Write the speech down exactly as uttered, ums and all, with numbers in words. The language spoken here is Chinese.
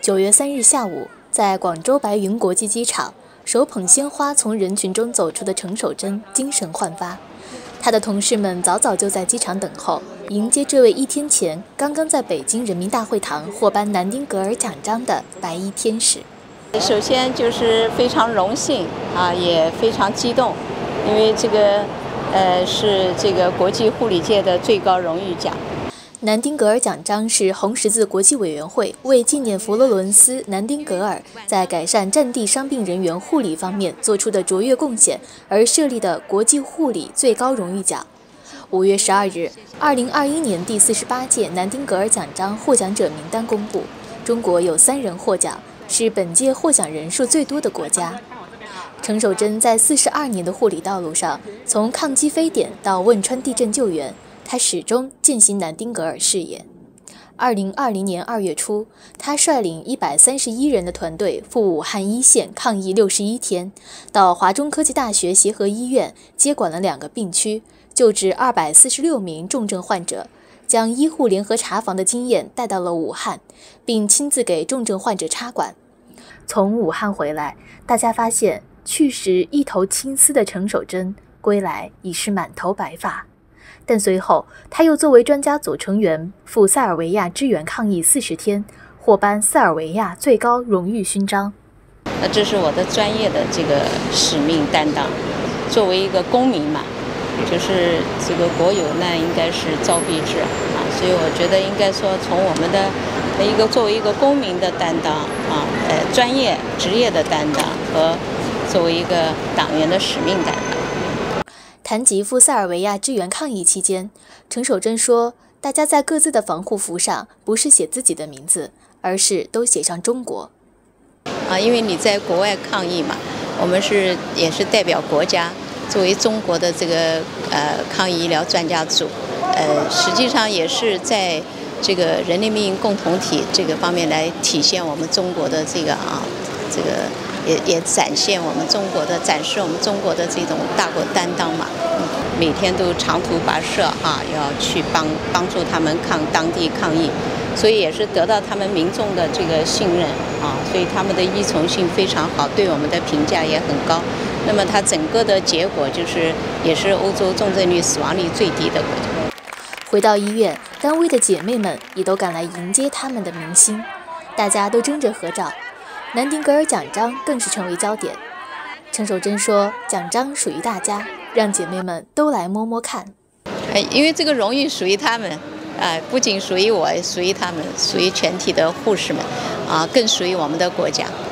九月三日下午，在广州白云国际机场，手捧鲜花从人群中走出的程守珍精神焕发。他的同事们早早就在机场等候，迎接这位一天前刚刚在北京人民大会堂获颁南丁格尔奖章的白衣天使。 首先就是非常荣幸啊，也非常激动，因为这个呃是这个国际护理界的最高荣誉奖。 南丁格尔奖章是红十字国际委员会为纪念佛罗伦斯·南丁格尔在改善战地伤病人员护理方面做出的卓越贡献而设立的国际护理最高荣誉奖。五月十二日，二零二一年第四十八届南丁格尔奖章获奖者名单公布，中国有三人获奖，是本届获奖人数最多的国家。程守珍在四十二年的护理道路上，从抗击非典到汶川地震救援，他始终践行南丁格尔事业。二零二零年二月初，他率领一百三十一人的团队赴武汉一线抗疫六十一天，到华中科技大学协和医院接管了两个病区，救治二百四十六名重症患者，将医护联合查房的经验带到了武汉，并亲自给重症患者插管。从武汉回来，大家发现去时一头青丝的程守珍，归来已是满头白发。但随后，他又作为专家组成员赴塞尔维亚支援抗疫四十天，获颁塞尔维亚最高荣誉勋章。 那这是我的专业的这个使命担当。作为一个公民嘛，就是这个国有难应该是遭必至啊，所以我觉得应该说从我们的一个作为一个公民的担当啊，呃，专业职业的担当和作为一个党员的使命担当。 谈及赴塞尔维亚支援抗疫期间，程守珍说，大家在各自的防护服上不是写自己的名字，而是都写上中国。 啊，因为你在国外抗疫嘛，我们是也是代表国家，作为中国的这个呃抗疫医疗专家组，呃，实际上也是在这个人类命运共同体这个方面来体现我们中国的这个啊，这个。也也展现我们中国的展示我们中国的这种大国担当嘛，嗯，每天都长途跋涉哈、啊，要去帮帮助他们抗当地抗疫，所以也是得到他们民众的这个信任啊，所以他们的依从性非常好，对我们的评价也很高。那么它整个的结果就是也是欧洲重症率、死亡率最低的国家。 回到医院，单位的姐妹们也都赶来迎接他们的明星，大家都争着合照。南丁格尔奖章更是成为焦点。程守珍说，奖章属于大家，让姐妹们都来摸摸看。 因为这个荣誉属于他们，啊，不仅属于我，属于他们，属于全体的护士们，啊，更属于我们的国家。